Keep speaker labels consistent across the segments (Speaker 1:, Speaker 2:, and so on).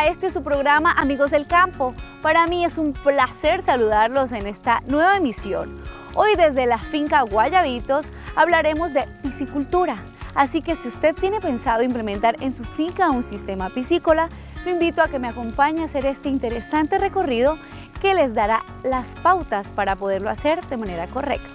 Speaker 1: este es su programa Amigos del Campo. Para mí es un placer saludarlos en esta nueva emisión. Hoy desde la finca Guayabitos hablaremos de piscicultura. Así que si usted tiene pensado implementar en su finca un sistema piscícola, lo invito a que me acompañe a hacer este interesante recorrido que les dará las pautas para poderlo hacer de manera correcta.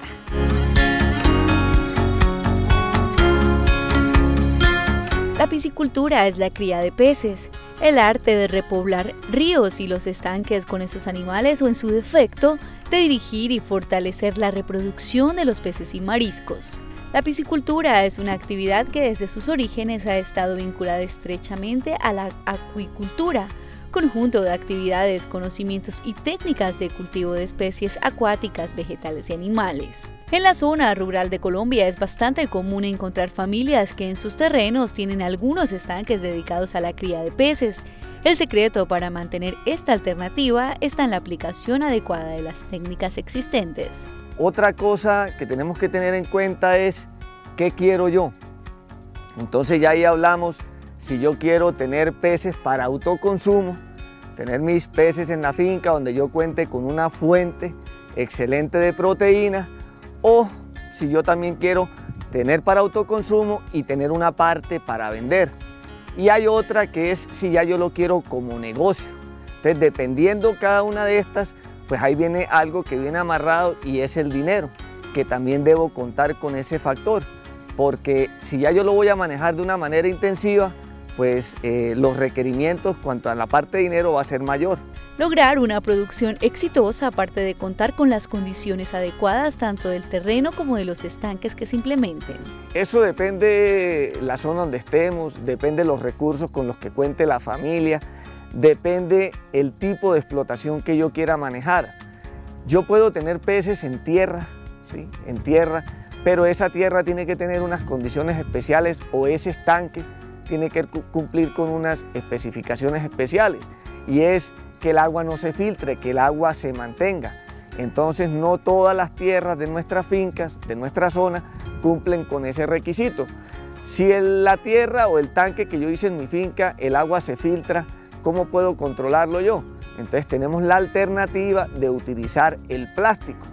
Speaker 1: La piscicultura es la cría de peces, el arte de repoblar ríos y los estanques con esos animales o, en su defecto, de dirigir y fortalecer la reproducción de los peces y mariscos. La piscicultura es una actividad que desde sus orígenes ha estado vinculada estrechamente a la acuicultura, conjunto de actividades, conocimientos y técnicas de cultivo de especies acuáticas, vegetales y animales. En la zona rural de Colombia es bastante común encontrar familias que en sus terrenos tienen algunos estanques dedicados a la cría de peces. El secreto para mantener esta alternativa está en la aplicación adecuada de las técnicas existentes.
Speaker 2: Otra cosa que tenemos que tener en cuenta es ¿qué quiero yo? Entonces ya ahí hablamos si yo quiero tener peces para autoconsumo, tener mis peces en la finca donde yo cuente con una fuente excelente de proteína, o si yo también quiero tener para autoconsumo y tener una parte para vender. Y hay otra que es si ya yo lo quiero como negocio. Entonces, dependiendo cada una de estas, pues ahí viene algo que viene amarrado y es el dinero, que también debo contar con ese factor, porque si ya yo lo voy a manejar de una manera intensiva, pues los requerimientos cuanto a la parte de dinero va a ser mayor.
Speaker 1: Lograr una producción exitosa, aparte de contar con las condiciones adecuadas tanto del terreno como de los estanques que se implementen.
Speaker 2: Eso depende de la zona donde estemos, depende de los recursos con los que cuente la familia, depende el tipo de explotación que yo quiera manejar. Yo puedo tener peces en tierra, ¿sí? En tierra, pero esa tierra tiene que tener unas condiciones especiales o ese estanque tiene que cumplir con unas especificaciones especiales, y es que el agua no se filtre, que el agua se mantenga. Entonces no todas las tierras de nuestras fincas, de nuestra zona, cumplen con ese requisito. Si la tierra o el tanque que yo hice en mi finca, el agua se filtra, ¿cómo puedo controlarlo yo? Entonces tenemos la alternativa de utilizar el plástico.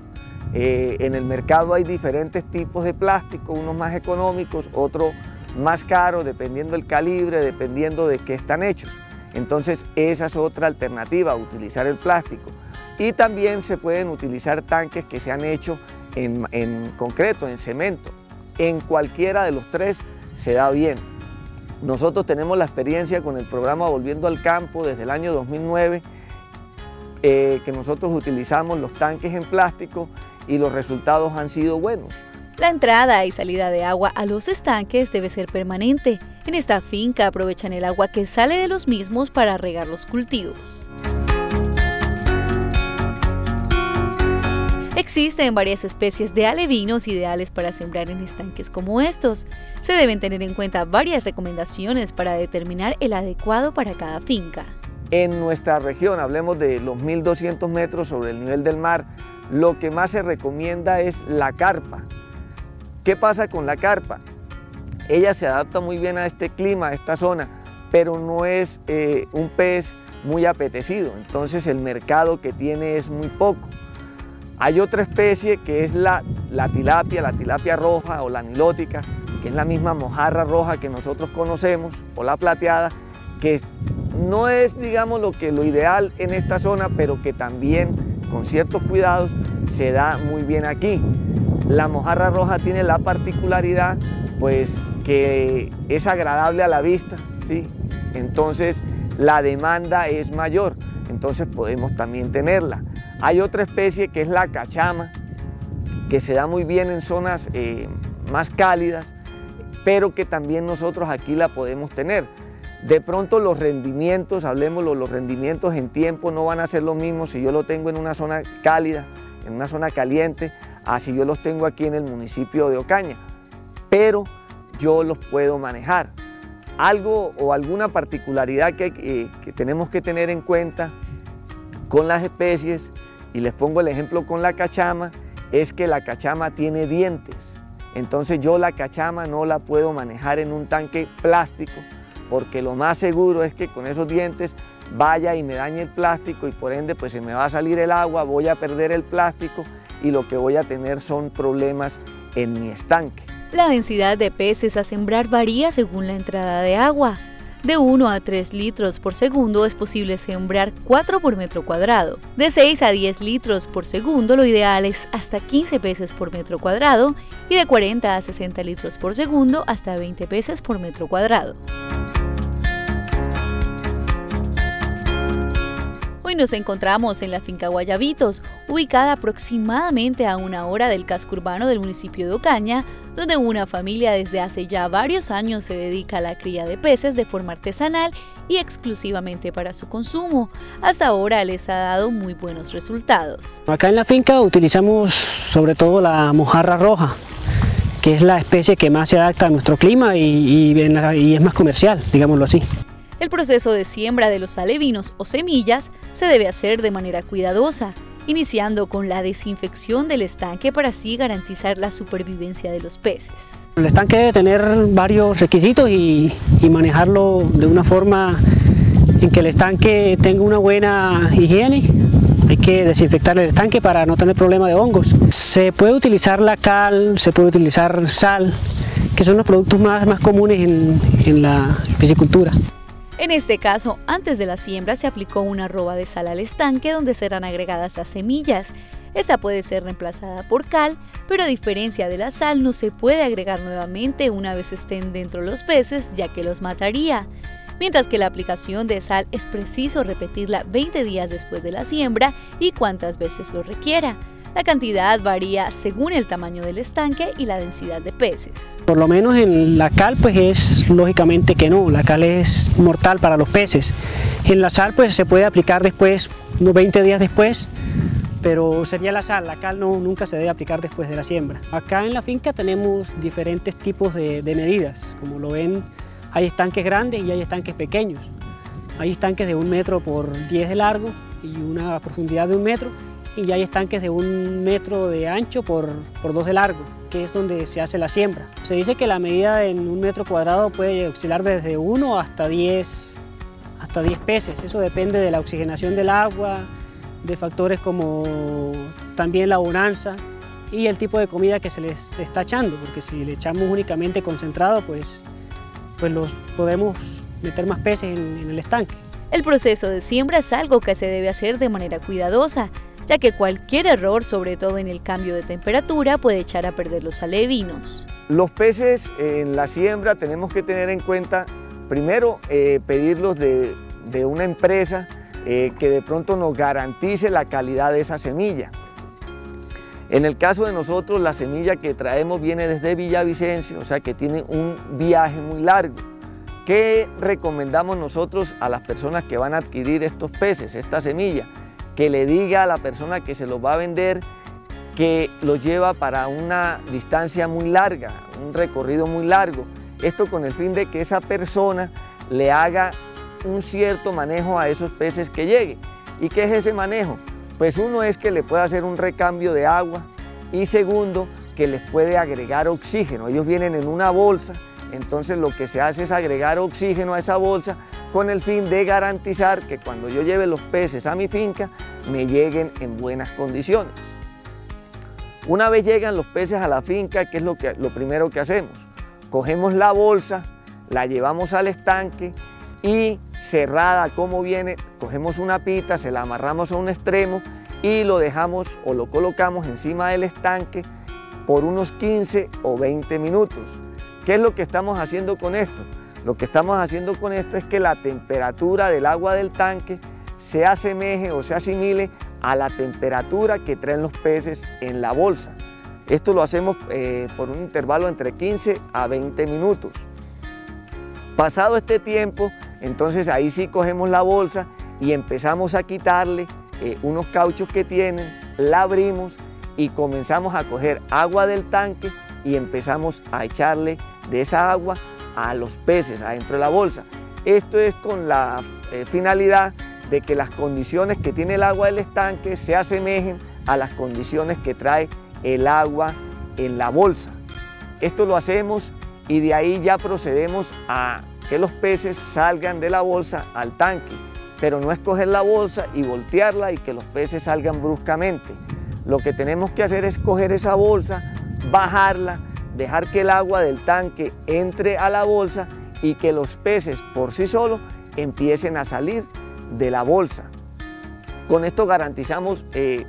Speaker 2: En el mercado hay diferentes tipos de plástico, unos más económicos, otros más caros, dependiendo del calibre, dependiendo de qué están hechos. Entonces esa es otra alternativa, utilizar el plástico. Y también se pueden utilizar tanques que se han hecho en concreto, en cemento. En cualquiera de los tres se da bien. Nosotros tenemos la experiencia con el programa Volviendo al Campo desde el año 2009, que nosotros utilizamos los tanques en plástico y los resultados han sido buenos.
Speaker 1: La entrada y salida de agua a los estanques debe ser permanente. En esta finca aprovechan el agua que sale de los mismos para regar los cultivos. Existen varias especies de alevinos ideales para sembrar en estanques como estos. Se deben tener en cuenta varias recomendaciones para determinar el adecuado para cada finca.
Speaker 2: En nuestra región, hablemos de los 1200 metros sobre el nivel del mar, lo que más se recomienda es la carpa. ¿Qué pasa con la carpa? Ella se adapta muy bien a este clima, a esta zona, pero no es un pez muy apetecido, entonces el mercado que tiene es muy poco. Hay otra especie que es la tilapia roja o la nilótica, que es la misma mojarra roja que nosotros conocemos, o la plateada, que no es, digamos, lo ideal en esta zona, pero que también con ciertos cuidados se da muy bien aquí. La mojarra roja tiene la particularidad, pues, que es agradable a la vista, ¿sí? Entonces la demanda es mayor, entonces podemos también tenerla. Hay otra especie que es la cachama, que se da muy bien en zonas más cálidas, pero que también nosotros aquí la podemos tener. De pronto los rendimientos, hablemoslo, los rendimientos en tiempo no van a ser los mismos si yo lo tengo en una zona cálida, en una zona caliente, así yo los tengo aquí en el municipio de Ocaña, pero yo los puedo manejar. Algo o alguna particularidad que tenemos que tener en cuenta con las especies, y les pongo el ejemplo con la cachama, es que la cachama tiene dientes. Entonces yo la cachama no la puedo manejar en un tanque plástico, porque lo más seguro es que con esos dientes vaya y me dañe el plástico y por ende pues se me va a salir el agua, voy a perder el plástico y lo que voy a tener son problemas en mi estanque.
Speaker 1: La densidad de peces a sembrar varía según la entrada de agua. De 1 a 3 litros por segundo es posible sembrar 4 por metro cuadrado. De 6 a 10 litros por segundo lo ideal es hasta 15 peces por metro cuadrado y de 40 a 60 litros por segundo hasta 20 peces por metro cuadrado. Hoy nos encontramos en la finca Guayabitos, ubicada aproximadamente a 1 hora del casco urbano del municipio de Ocaña, donde una familia desde hace ya varios años se dedica a la cría de peces de forma artesanal y exclusivamente para su consumo. Hasta ahora les ha dado muy buenos resultados.
Speaker 3: Acá en la finca utilizamos sobre todo la mojarra roja, que es la especie que más se adapta a nuestro clima y es más comercial, digámoslo así.
Speaker 1: El proceso de siembra de los alevinos o semillas se debe hacer de manera cuidadosa, iniciando con la desinfección del estanque para así garantizar la supervivencia de los peces.
Speaker 3: El estanque debe tener varios requisitos y manejarlo de una forma en que el estanque tenga una buena higiene. Hay que desinfectar el estanque para no tener problema de hongos. Se puede utilizar la cal, se puede utilizar sal, que son los productos más comunes en la piscicultura.
Speaker 1: En este caso, antes de la siembra se aplicó una arroba de sal al estanque donde serán agregadas las semillas. Esta puede ser reemplazada por cal, pero a diferencia de la sal no se puede agregar nuevamente una vez estén dentro los peces, ya que los mataría. Mientras que la aplicación de sal es preciso repetirla 20 días después de la siembra y cuantas veces lo requiera. La cantidad varía según el tamaño del estanque y la densidad de peces.
Speaker 3: Por lo menos en la cal pues es lógicamente que no, la cal es mortal para los peces. En la sal pues se puede aplicar después, unos 20 días después, pero sería la sal, la cal nunca se debe aplicar después de la siembra. Acá en la finca tenemos diferentes tipos de medidas, como lo ven hay estanques grandes y hay estanques pequeños. Hay estanques de 1 metro por 10 de largo y una profundidad de 1 metro. Y ya hay estanques de 1 metro de ancho por 2 de largo, que es donde se hace la siembra. Se dice que la medida en 1 metro cuadrado puede oscilar desde 1 hasta 10 peces. Eso depende de la oxigenación del agua, de factores como también la bonanza y el tipo de comida que se les está echando, porque si le echamos únicamente concentrado, pues los podemos meter más peces en el estanque.
Speaker 1: El proceso de siembra es algo que se debe hacer de manera cuidadosa, ya que cualquier error, sobre todo en el cambio de temperatura, puede echar a perder los alevinos.
Speaker 2: Los peces en la siembra tenemos que tener en cuenta, primero, pedirlos de una empresa que de pronto nos garantice la calidad de esa semilla. En el caso de nosotros, la semilla que traemos viene desde Villavicencio, o sea que tiene un viaje muy largo. ¿Qué recomendamos nosotros a las personas que van a adquirir estos peces, esta semilla? Que le diga a la persona que se los va a vender que lo lleva para una distancia muy larga, un recorrido muy largo. Esto con el fin de que esa persona le haga un cierto manejo a esos peces que lleguen. ¿Y qué es ese manejo? Pues uno es que le puede hacer un recambio de agua y segundo, que les puede agregar oxígeno. Ellos vienen en una bolsa, entonces lo que se hace es agregar oxígeno a esa bolsa con el fin de garantizar que cuando yo lleve los peces a mi finca, me lleguen en buenas condiciones. Una vez llegan los peces a la finca, ¿qué es lo primero que hacemos? Cogemos la bolsa, la llevamos al estanque y cerrada como viene, cogemos una pita, se la amarramos a un extremo y lo dejamos o lo colocamos encima del estanque por unos 15 o 20 minutos. ¿Qué es lo que estamos haciendo con esto? Lo que estamos haciendo con esto es que la temperatura del agua del tanque se asemeje o se asimile a la temperatura que traen los peces en la bolsa. Esto lo hacemos por un intervalo entre 15 a 20 minutos. Pasado este tiempo, entonces ahí sí cogemos la bolsa y empezamos a quitarle unos cauchos que tienen, la abrimos y comenzamos a coger agua del tanque y empezamos a echarle de esa agua a los peces adentro de la bolsa. Esto es con la finalidad de que las condiciones que tiene el agua del estanque se asemejen a las condiciones que trae el agua en la bolsa. Esto lo hacemos y de ahí ya procedemos a que los peces salgan de la bolsa al tanque. pero no es coger la bolsa y voltearla y que los peces salgan bruscamente. Lo que tenemos que hacer es coger esa bolsa, bajarla, dejar que el agua del tanque entre a la bolsa y que los peces por sí solos empiecen a salir de la bolsa. Con esto garantizamos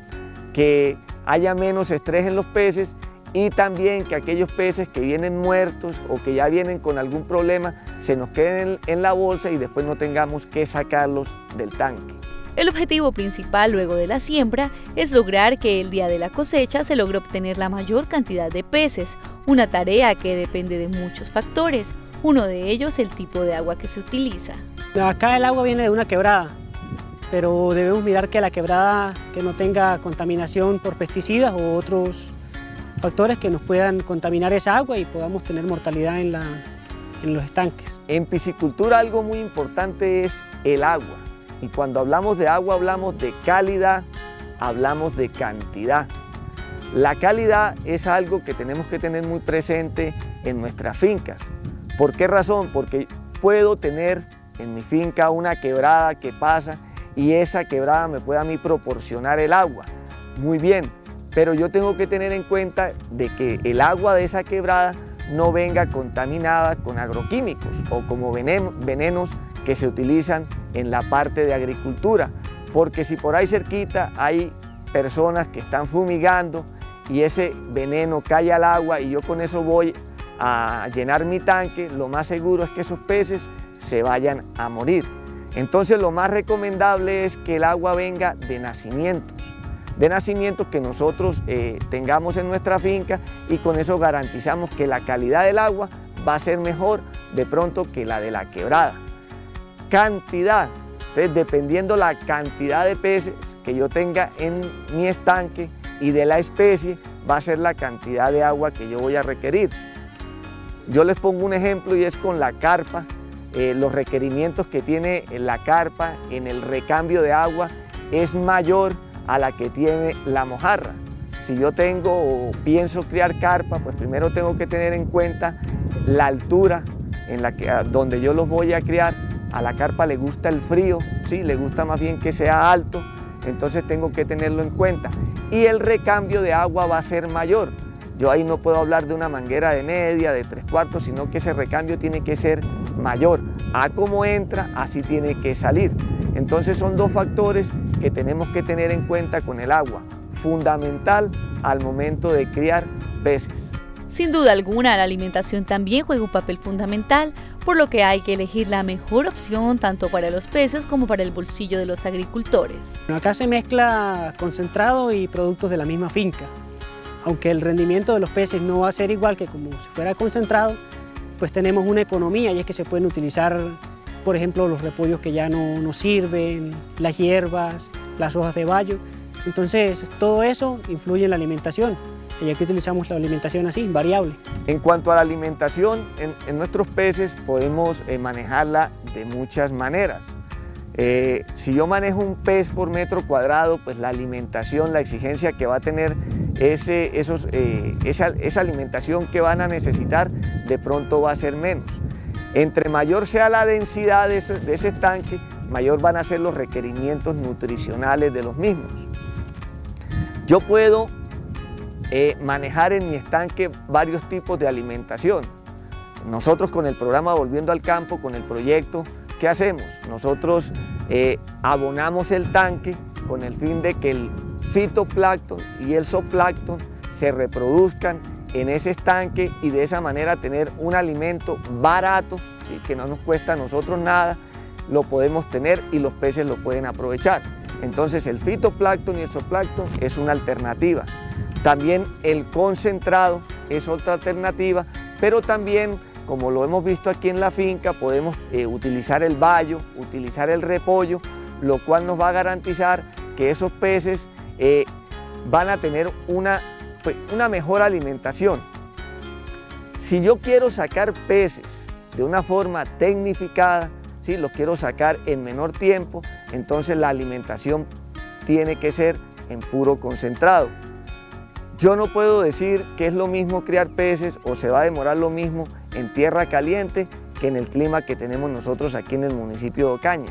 Speaker 2: que haya menos estrés en los peces y también que aquellos peces que vienen muertos o que ya vienen con algún problema se nos queden en la bolsa y después no tengamos que sacarlos del tanque.
Speaker 1: El objetivo principal luego de la siembra es lograr que el día de la cosecha se logre obtener la mayor cantidad de peces, una tarea que depende de muchos factores, uno de ellos el tipo de agua que se utiliza.
Speaker 3: Acá el agua viene de una quebrada, pero debemos mirar que la quebrada que no tenga contaminación por pesticidas o otros factores que nos puedan contaminar esa agua y podamos tener mortalidad en los estanques.
Speaker 2: En piscicultura algo muy importante es el agua. Y cuando hablamos de agua hablamos de calidad, hablamos de cantidad. La calidad es algo que tenemos que tener muy presente en nuestras fincas. ¿Por qué razón? Porque puedo tener en mi finca una quebrada que pasa y esa quebrada me puede a mí proporcionar el agua. Muy bien, pero yo tengo que tener en cuenta de que el agua de esa quebrada no venga contaminada con agroquímicos o como venenos que se utilizan en la parte de agricultura, porque si por ahí cerquita hay personas que están fumigando y ese veneno cae al agua y yo con eso voy a llenar mi tanque, lo más seguro es que esos peces se vayan a morir. Entonces lo más recomendable es que el agua venga de nacimientos que nosotros tengamos en nuestra finca y con eso garantizamos que la calidad del agua va a ser mejor de pronto que la de la quebrada. Cantidad, entonces dependiendo la cantidad de peces que yo tenga en mi estanque y de la especie va a ser la cantidad de agua que yo voy a requerir. Yo les pongo un ejemplo y es con la carpa, los requerimientos que tiene la carpa en el recambio de agua es mayor a la que tiene la mojarra. Si yo tengo o pienso criar carpa, pues primero tengo que tener en cuenta la altura donde yo los voy a criar. A la carpa le gusta el frío, ¿sí? Le gusta más bien que sea alto, entonces tengo que tenerlo en cuenta. Y el recambio de agua va a ser mayor. Yo ahí no puedo hablar de una manguera de media, de 3/4, sino que ese recambio tiene que ser mayor. A cómo entra, así tiene que salir. Entonces son dos factores que tenemos que tener en cuenta con el agua, fundamental al momento de criar peces.
Speaker 1: Sin duda alguna, la alimentación también juega un papel fundamental, por lo que hay que elegir la mejor opción tanto para los peces como para el bolsillo de los agricultores.
Speaker 3: Acá se mezcla concentrado y productos de la misma finca. Aunque el rendimiento de los peces no va a ser igual que como si fuera concentrado, pues tenemos una economía y es que se pueden utilizar, por ejemplo, los repollos que ya no sirven, las hierbas, las hojas de bayo. Entonces, todo eso influye en la alimentación. Y aquí utilizamos la alimentación así, variable.
Speaker 2: En cuanto a la alimentación, en nuestros peces podemos manejarla de muchas maneras. Si yo manejo un pez por metro cuadrado, pues la alimentación, la exigencia que va a tener esa alimentación que van a necesitar, de pronto va a ser menos. Entre mayor sea la densidad de ese estanque, mayor van a ser los requerimientos nutricionales de los mismos. Yo puedo manejar en mi estanque varios tipos de alimentación. Nosotros con el programa Volviendo al Campo, con el proyecto, ¿qué hacemos? Nosotros abonamos el tanque con el fin de que el fitoplancton y el zooplancton se reproduzcan en ese estanque y de esa manera tener un alimento barato, ¿sí? Que no nos cuesta a nosotros nada, lo podemos tener y los peces lo pueden aprovechar. Entonces el fitoplancton y el zooplancton es una alternativa. También el concentrado es otra alternativa, pero también, como lo hemos visto aquí en la finca, podemos utilizar el bayo, utilizar el repollo, lo cual nos va a garantizar que esos peces van a tener una mejor alimentación. Si yo quiero sacar peces de una forma tecnificada, ¿sí? Los quiero sacar en menor tiempo, entonces la alimentación tiene que ser en puro concentrado. Yo no puedo decir que es lo mismo criar peces o se va a demorar lo mismo en tierra caliente que en el clima que tenemos nosotros aquí en el municipio de Ocaña.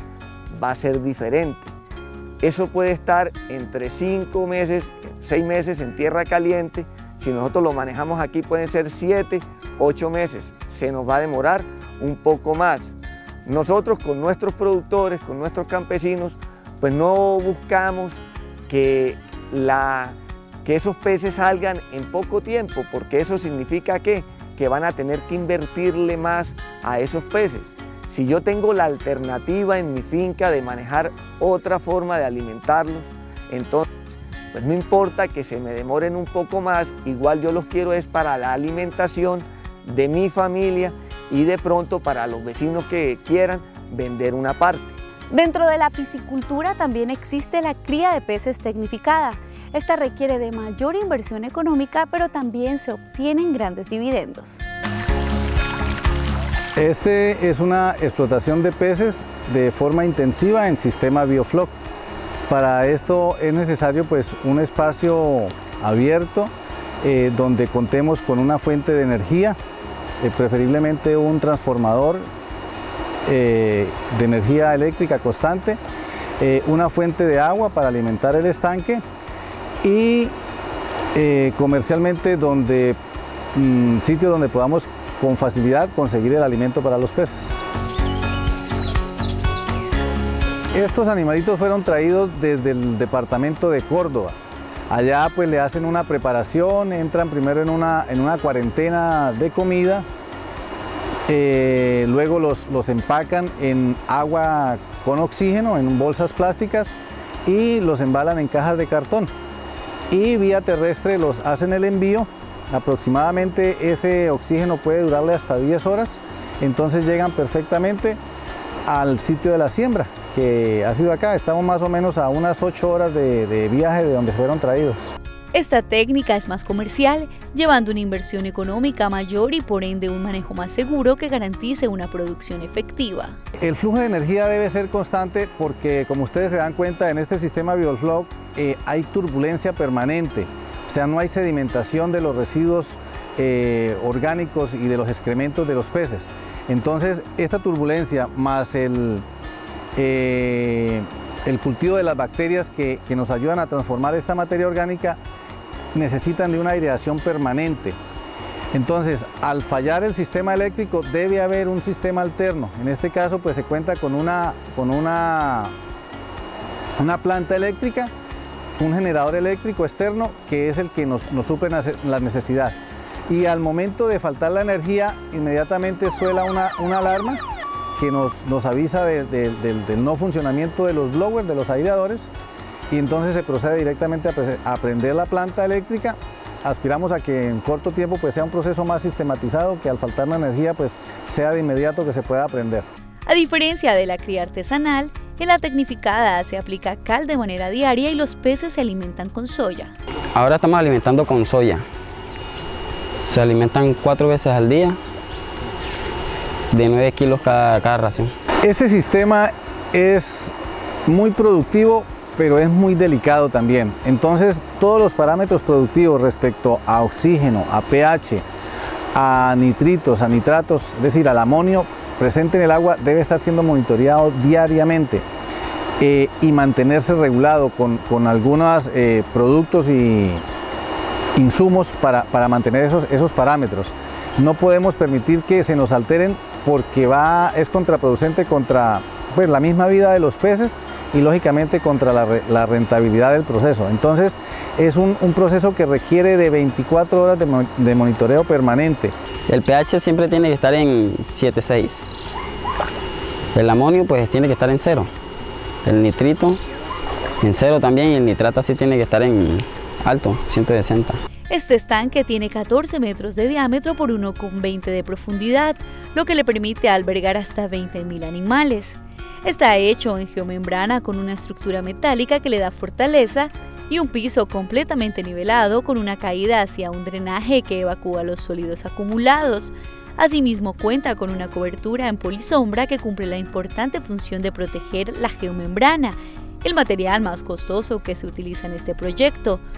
Speaker 2: va a ser diferente. Eso puede estar entre 5 meses, 6 meses en tierra caliente. Si nosotros lo manejamos aquí pueden ser 7, 8 meses. Se nos va a demorar un poco más. Nosotros con nuestros productores, con nuestros campesinos, pues no buscamos que esos peces salgan en poco tiempo, porque eso significa que van a tener que invertirle más a esos peces. Si yo tengo la alternativa en mi finca de manejar otra forma de alimentarlos, entonces pues no importa que se me demoren un poco más, igual yo los quiero es para la alimentación de mi familia y de pronto para los vecinos que quieran vender una parte.
Speaker 1: Dentro de la piscicultura también existe la cría de peces tecnificada. Esta requiere de mayor inversión económica, pero también se obtienen grandes dividendos.
Speaker 4: Este es una explotación de peces de forma intensiva en sistema Biofloc. Para esto es necesario pues un espacio abierto donde contemos con una fuente de energía, preferiblemente un transformador de energía eléctrica constante, una fuente de agua para alimentar el estanque y comercialmente sitios donde podamos con facilidad conseguir el alimento para los peces. Estos animalitos fueron traídos desde el departamento de Córdoba. Allá pues le hacen una preparación, entran primero en una cuarentena de comida, luego los empacan en agua con oxígeno, en bolsas plásticas y los embalan en cajas de cartón. Y vía terrestre los hacen el envío. Aproximadamente ese oxígeno puede durarle hasta 10 horas, entonces llegan perfectamente al sitio de la siembra, que ha sido acá. Estamos más o menos a unas 8 horas de viaje de donde fueron traídos.
Speaker 1: Esta técnica es más comercial, llevando una inversión económica mayor y por ende un manejo más seguro que garantice una producción efectiva.
Speaker 4: El flujo de energía debe ser constante porque, como ustedes se dan cuenta, en este sistema Biofloc hay turbulencia permanente. O sea, no hay sedimentación de los residuos orgánicos y de los excrementos de los peces. Entonces, esta turbulencia más el cultivo de las bacterias que nos ayudan a transformar esta materia orgánica necesitan de una aireación permanente. Entonces, al fallar el sistema eléctrico, debe haber un sistema alterno. En este caso, pues se cuenta con una planta eléctrica, un generador eléctrico externo que es el que nos suple la necesidad. Y al momento de faltar la energía, inmediatamente suena una alarma que nos avisa del no funcionamiento de los blowers, de los aireadores, y entonces se procede directamente a prender la planta eléctrica. Aspiramos a que en corto tiempo pues sea un proceso más sistematizado, que al faltar la energía pues sea de inmediato que se pueda prender.
Speaker 1: A diferencia de la cría artesanal, en la tecnificada se aplica cal de manera diaria y los peces se alimentan con soya.
Speaker 5: Ahora estamos alimentando con soya. Se alimentan 4 veces al día, de 9 kilos cada ración.
Speaker 4: Este sistema es muy productivo, pero es muy delicado también. Entonces, todos los parámetros productivos respecto a oxígeno, a pH, a nitritos, a nitratos, es decir, al amonio presente en el agua, debe estar siendo monitoreado diariamente y mantenerse regulado con algunos productos y insumos para mantener esos parámetros. No podemos permitir que se nos alteren porque es contraproducente contra pues, la misma vida de los peces y lógicamente contra la rentabilidad del proceso. Entonces es un proceso que requiere de 24 horas de monitoreo permanente.
Speaker 5: El pH siempre tiene que estar en 7,6. El amonio pues tiene que estar en 0. El nitrito en 0 también y el nitrato así tiene que estar en alto, 160.
Speaker 1: Este estanque tiene 14 metros de diámetro por 1,20 de profundidad, lo que le permite albergar hasta 20.000 animales. Está hecho en geomembrana con una estructura metálica que le da fortaleza y un piso completamente nivelado con una caída hacia un drenaje que evacúa los sólidos acumulados. Asimismo cuenta con una cobertura en polisombra que cumple la importante función de proteger la geomembrana, el material más costoso que se utiliza en este proyecto.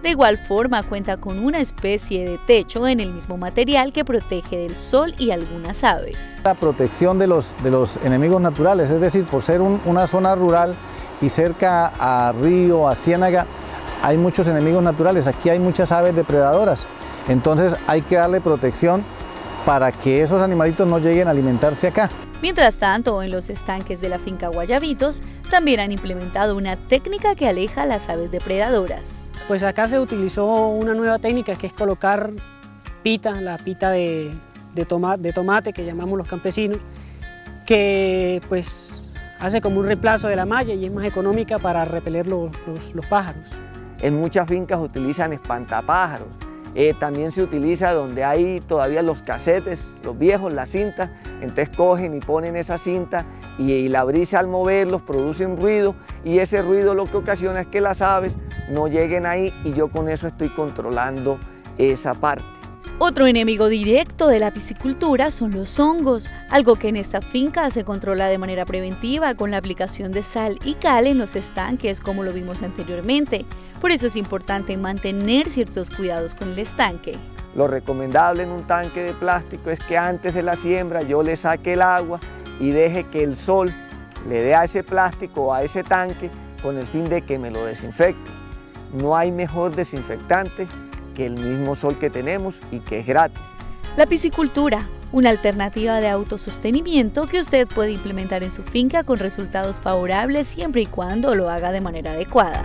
Speaker 1: De igual forma, cuenta con una especie de techo en el mismo material que protege del sol y algunas aves.
Speaker 4: La protección de los enemigos naturales, es decir, por ser una zona rural y cerca a río, a ciénaga, hay muchos enemigos naturales. Aquí hay muchas aves depredadoras, entonces hay que darle protección para que esos animalitos no lleguen a alimentarse acá.
Speaker 1: Mientras tanto, en los estanques de la finca Guayabitos también han implementado una técnica que aleja a las aves depredadoras.
Speaker 3: Pues acá se utilizó una nueva técnica que es colocar pita, la pita de tomate que llamamos los campesinos, que pues hace como un reemplazo de la malla y es más económica para repeler los pájaros.
Speaker 2: En muchas fincas utilizan espantapájaros. También se utiliza donde hay todavía los casetes, los viejos, la cinta, entonces cogen y ponen esa cinta y la brisa al moverlos produce un ruido y ese ruido lo que ocasiona es que las aves no lleguen ahí y yo con eso estoy controlando esa parte.
Speaker 1: Otro enemigo directo de la piscicultura son los hongos, algo que en esta finca se controla de manera preventiva con la aplicación de sal y cal en los estanques, como lo vimos anteriormente. Por eso es importante mantener ciertos cuidados con el estanque.
Speaker 2: Lo recomendable en un tanque de plástico es que antes de la siembra yo le saque el agua y deje que el sol le dé a ese plástico o a ese tanque con el fin de que me lo desinfecte. No hay mejor desinfectante que el mismo sol que tenemos y que es gratis.
Speaker 1: La piscicultura, una alternativa de autosostenimiento que usted puede implementar en su finca con resultados favorables siempre y cuando lo haga de manera adecuada.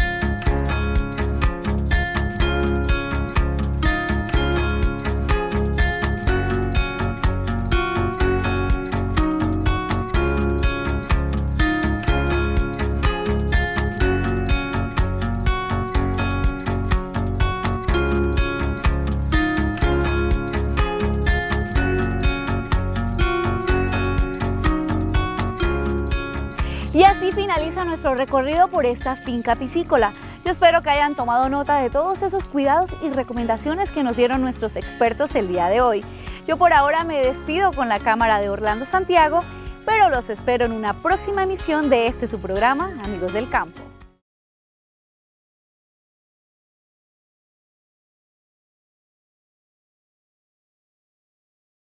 Speaker 6: Y así finaliza nuestro recorrido por esta finca piscícola. Yo espero que hayan tomado nota de todos esos cuidados y recomendaciones que nos dieron nuestros expertos el día de hoy. Yo por ahora me despido con la cámara de Orlando Santiago, pero los espero en una próxima emisión de su programa, Amigos del Campo.